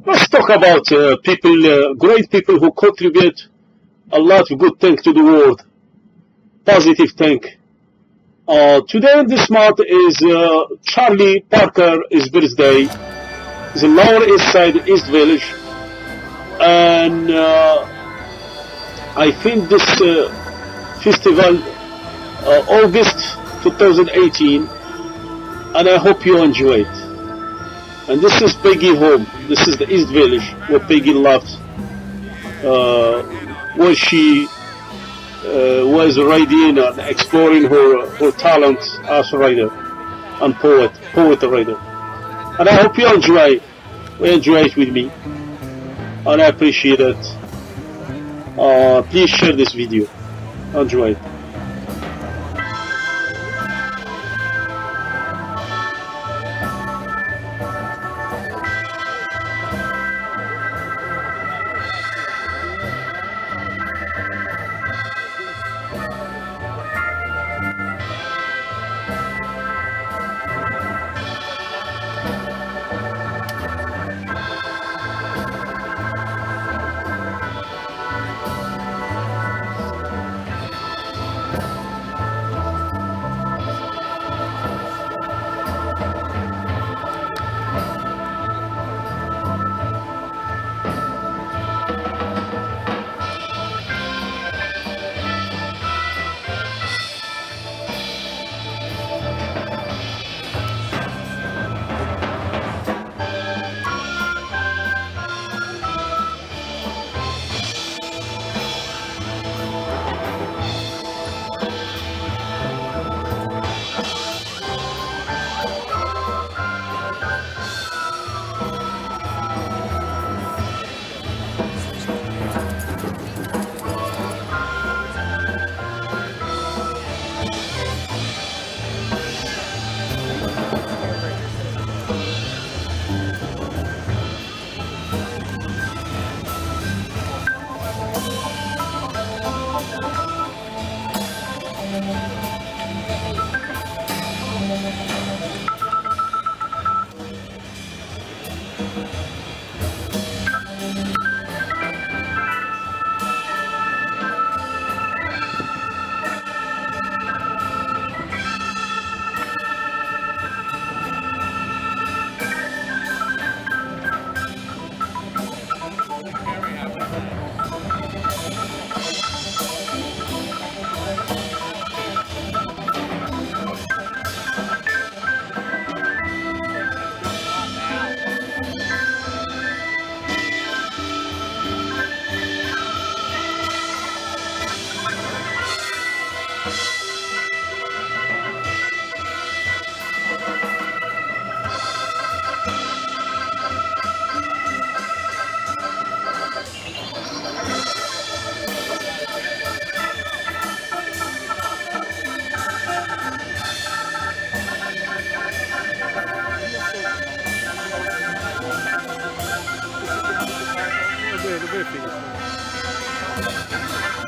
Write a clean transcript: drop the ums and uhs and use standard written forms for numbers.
Let's talk about people, great people who contribute a lot of good things to the world, positive thing. Today in this month is Charlie Parker's birthday. It's in Lower East Side, East Village, and I think this festival August 2018, and I hope you enjoy it. And this is Peggy home. This is the East Village where Peggy lived, where she was writing and exploring her talent as a writer and poet writer. And I hope you enjoy it with me, and I appreciate it. Please share this video. Enjoy it. Lo veo, figlio.